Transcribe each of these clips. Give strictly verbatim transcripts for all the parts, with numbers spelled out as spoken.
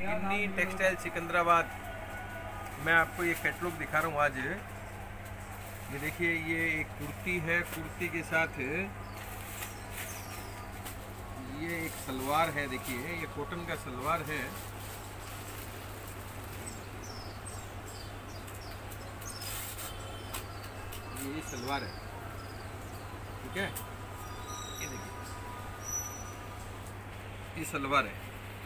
गिन्नी textile Secunderabad. मैं आपको ये कैटलॉग दिखा रहा हूँ आज। ये देखिए, ये एक कुर्ती है, कुर्ती के साथ ये एक सलवार है। देखिए, ये कॉटन का सलवार है। ये सलवार है, ठीक है। ये देखिए, ये सलवार है।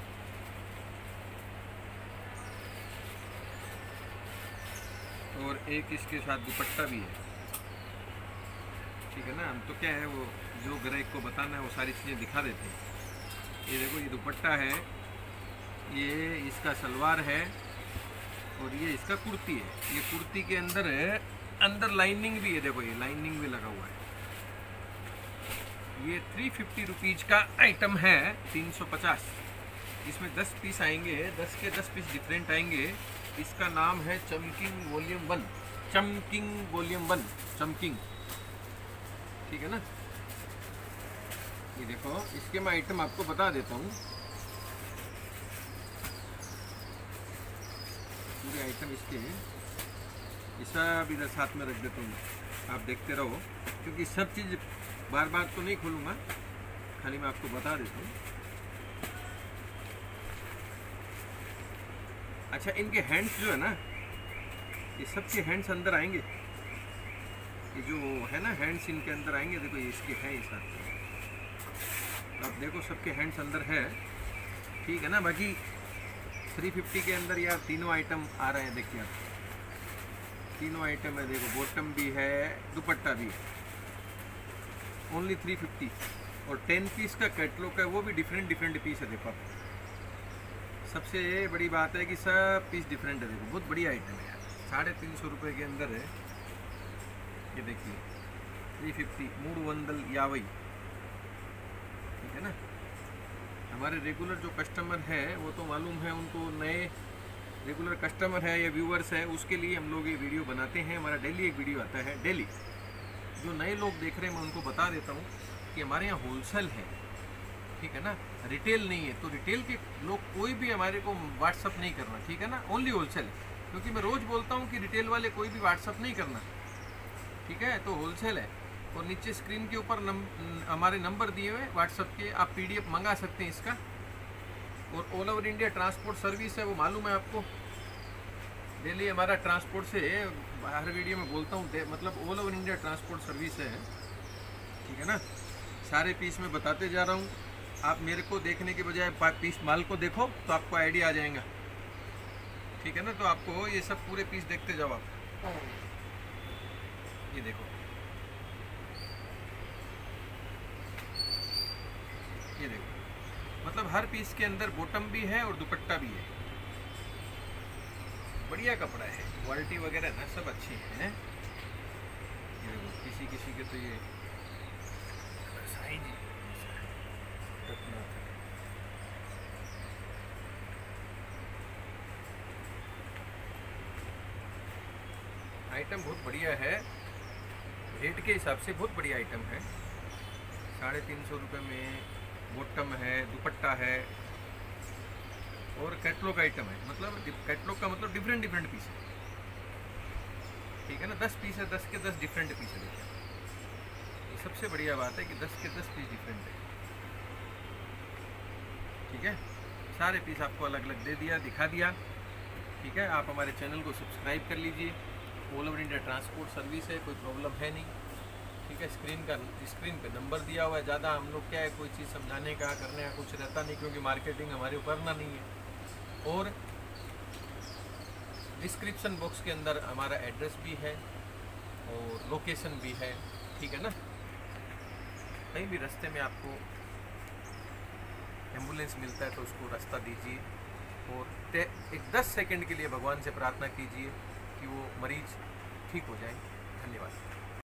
और एक इसके साथ दुपट्टा भी है, ठीक है ना। हम तो क्या है, वो जो ग्राहक को बताना है वो सारी चीज़ें दिखा देते हैं। ये देखो, ये दुपट्टा है, ये इसका सलवार है, और ये इसका कुर्ती है। ये कुर्ती के अंदर है, अंदर लाइनिंग भी है। देखो, ये लाइनिंग भी लगा हुआ है। ये थ्री फिफ्टी रुपीज का आइटम है, तीन सौ पचास। इसमें दस पीस आएंगे, दस के दस पीस डिफरेंट आएंगे। इसका नाम है चमकिंग वॉल्यूम वन। चमकिंग वॉल्यूम वन, चमकिंग, ठीक है ना। ये देखो, इसके मैं आइटम आपको बता देता हूँ। पूरे आइटम इसके ये सब इधर साथ में रख देता हूँ, आप देखते रहो, क्योंकि सब चीज़ बार बार तो नहीं खोलूँगा, खाली मैं आपको बता देता हूँ। अच्छा, इनके हैंड्स जो है ना, ये सबके हैंड्स अंदर आएंगे। ये जो है ना, हैंड्स इनके अंदर आएंगे। देखो, ये इसके हैं इस हाथ से, तो आप देखो सबके हैंड्स अंदर है, ठीक है ना। बाकी थ्री फिफ्टी के अंदर यार तीनों आइटम आ रहे हैं। देखिए, आप तीनों आइटम है। देखो, बॉटम भी है, दुपट्टा भी है, ओनली थ्री फिफ्टी। और टेन पीस का कैटलॉग है, वो भी डिफरेंट डिफरेंट पीस है। देखो, सबसे बड़ी बात है कि सब पीस डिफरेंट है। देखो, बहुत बढ़िया आइटम है यार, साढ़े तीन सौ रुपये के अंदर है। ये देखिए, थ्री फिफ्टी मूड वंदल यावई, ठीक है ना। हमारे रेगुलर जो कस्टमर है वो तो मालूम है उनको, नए रेगुलर कस्टमर है या व्यूअर्स है, उसके लिए हम लोग ये वीडियो बनाते हैं। हमारा डेली एक वीडियो आता है, डेली। जो नए लोग देख रहे हैं, मैं उनको बता देता हूँ कि हमारे यहाँ होलसेल है, ठीक है ना, रिटेल नहीं है। तो रिटेल के लोग कोई भी हमारे को व्हाट्सअप नहीं करना, ठीक है ना, ओनली होलसेल। क्योंकि मैं रोज़ बोलता हूँ कि रिटेल वाले कोई भी व्हाट्सअप नहीं करना, ठीक है। तो होलसेल है। और नीचे स्क्रीन के ऊपर नम, हमारे नंबर दिए हुए व्हाट्सअप के, आप पीडीएफ मंगा सकते हैं इसका। और all over India transport service है, वो मालूम है आपको। डेली हमारा ट्रांसपोर्ट से, हर वीडियो में बोलता हूँ, मतलब all over India transport service है, ठीक है ना। सारे पीस में बताते जा रहा हूँ। आप मेरे को देखने के बजाय पीस माल को देखो, तो आपको आइडिया आ जाएगा, ठीक है ना। तो आपको ये सब पूरे पीस देखते जाओ आप। ये देखो, ये देखो, मतलब हर पीस के अंदर बॉटम भी है और दुपट्टा भी है। बढ़िया कपड़ा है, क्वालिटी वगैरह ना सब अच्छी है। ये देखो, किसी किसी के तो ये साइज आइटम बहुत बढ़िया है। रेट के हिसाब से बहुत बढ़िया आइटम है। साढ़े तीन सौ रुपये में बॉटम है, दुपट्टा है, और कैटलॉग आइटम है। मतलब कैटलॉग का मतलब डिफरेंट डिफरेंट पीस है, ठीक है ना। दस पीस है, दस के दस डिफरेंट पीस है। देखिए, ये सबसे बढ़िया बात है कि दस के दस पीस डिफरेंट है, ठीक है। सारे पीस आपको अलग अलग दे दिया, दिखा दिया, ठीक है। आप हमारे चैनल को सब्सक्राइब कर लीजिए। All over India transport service है, कोई प्रॉब्लम है नहीं, ठीक है। स्क्रीन का स्क्रीन पे नंबर दिया हुआ है। ज़्यादा हम लोग क्या है, कोई चीज़ समझाने का, करने का कुछ रहता नहीं, क्योंकि मार्केटिंग हमारे ऊपर ना नहीं है। और डिस्क्रिप्शन बॉक्स के अंदर हमारा एड्रेस भी है और लोकेशन भी है, ठीक है ना। कहीं भी रास्ते में आपको एम्बुलेंस मिलता है तो उसको रास्ता दीजिए, और एक दस सेकंड के लिए भगवान से प्रार्थना कीजिए कि वो मरीज ठीक हो जाए। धन्यवाद।